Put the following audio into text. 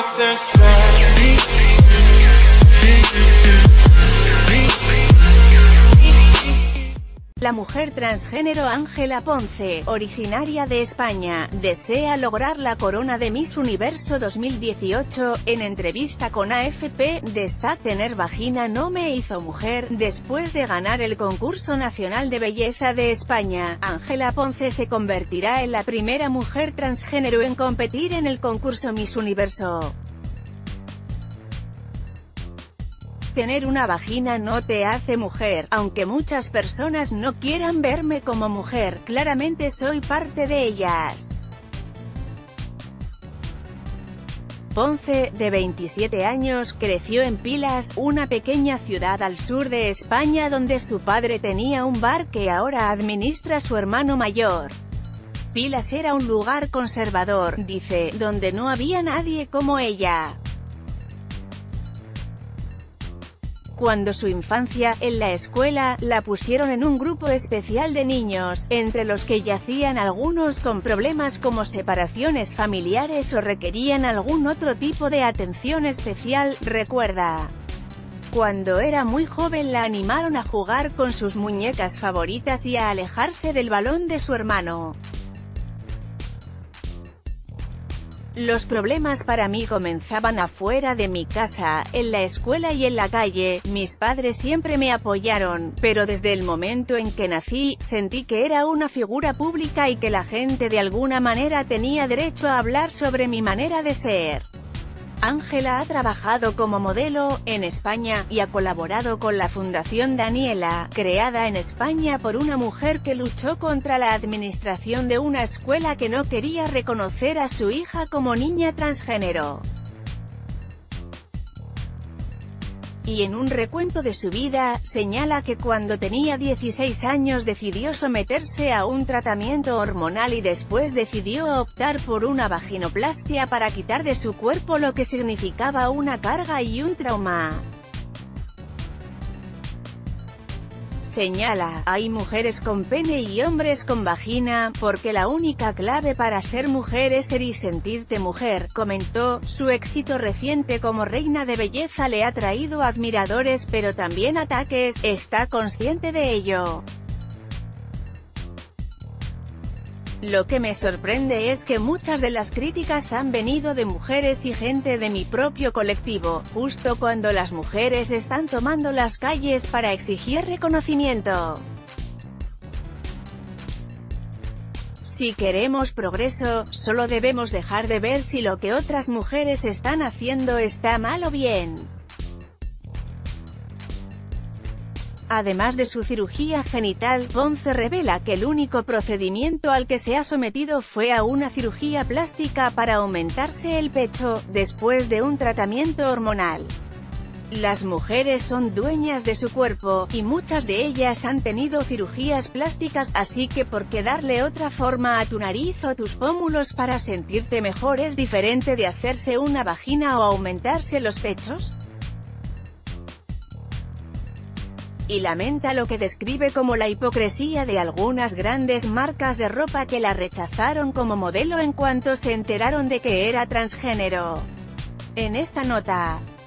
La mujer transgénero Ángela Ponce, originaria de España, desea lograr la corona de Miss Universo 2018. En entrevista con AFP, destaca: tener vagina no me hizo mujer. Después de ganar el concurso nacional de belleza de España, Ángela Ponce se convertirá en la primera mujer transgénero en competir en el concurso Miss Universo. Tener una vagina no te hace mujer, aunque muchas personas no quieran verme como mujer, claramente soy parte de ellas. Ponce, de 27 años, creció en Pilas, una pequeña ciudad al sur de España donde su padre tenía un bar que ahora administra su hermano mayor. Pilas era un lugar conservador, dice, donde no había nadie como ella. Cuando su infancia, en la escuela, la pusieron en un grupo especial de niños, entre los que yacían algunos con problemas como separaciones familiares o requerían algún otro tipo de atención especial, recuerda. Cuando era muy joven la animaron a jugar con sus muñecas favoritas y a alejarse del balón de su hermano. Los problemas para mí comenzaban afuera de mi casa, en la escuela y en la calle. Mis padres siempre me apoyaron, pero desde el momento en que nací, sentí que era una figura pública y que la gente de alguna manera tenía derecho a hablar sobre mi manera de ser. Ángela ha trabajado como modelo en España, y ha colaborado con la Fundación Daniela, creada en España por una mujer que luchó contra la administración de una escuela que no quería reconocer a su hija como niña transgénero. Y en un recuento de su vida, señala que cuando tenía 16 años decidió someterse a un tratamiento hormonal y después decidió optar por una vaginoplastia para quitar de su cuerpo lo que significaba una carga y un trauma. Señala, hay mujeres con pene y hombres con vagina, porque la única clave para ser mujer es ser y sentirte mujer, comentó. Su éxito reciente como reina de belleza le ha traído admiradores pero también ataques, está consciente de ello. Lo que me sorprende es que muchas de las críticas han venido de mujeres y gente de mi propio colectivo, justo cuando las mujeres están tomando las calles para exigir reconocimiento. Si queremos progreso, solo debemos dejar de ver si lo que otras mujeres están haciendo está mal o bien. Además de su cirugía genital, Ponce revela que el único procedimiento al que se ha sometido fue a una cirugía plástica para aumentarse el pecho, después de un tratamiento hormonal. Las mujeres son dueñas de su cuerpo, y muchas de ellas han tenido cirugías plásticas, así que ¿por qué darle otra forma a tu nariz o tus pómulos para sentirte mejor es diferente de hacerse una vagina o aumentarse los pechos? Y lamenta lo que describe como la hipocresía de algunas grandes marcas de ropa que la rechazaron como modelo en cuanto se enteraron de que era transgénero. En esta nota